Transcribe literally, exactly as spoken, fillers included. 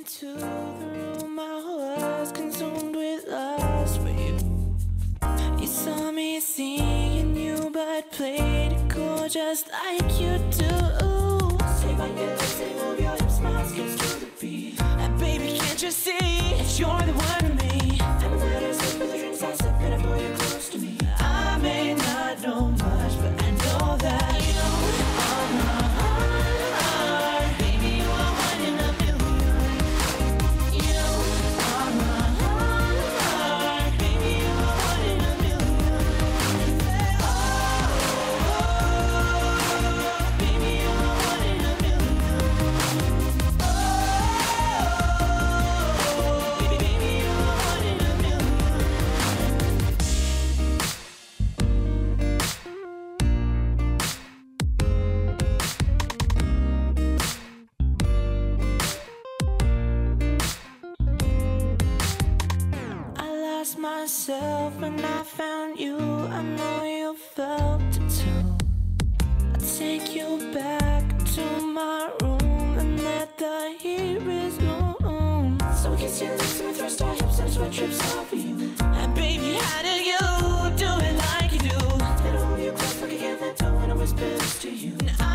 into the room, I was consumed with lust for you. You saw me seeing you, but played it cool just like you do. Say my lips, say move your hips, my heart skips to the beat. And baby, can't you see that you're the one for me? And let us sip with the drinks I sip, and I pull you close to me. I may not know much, but I know that you are my heart. Baby, you are one in a million. You are my heart. Baby, you are one in a million. Oh, oh, oh. Baby, you are one in a million. Oh, oh, oh. Baby, baby, you are one in a million. I lost myself when I found you. I know you felt it too. I take you back to my room and let the heat resume. So we kiss your lips and we thrust our hips and sweat trips off of you. And baby, how do you do it like you do? And I hold you close like I can't let go when I whisper this to you. And I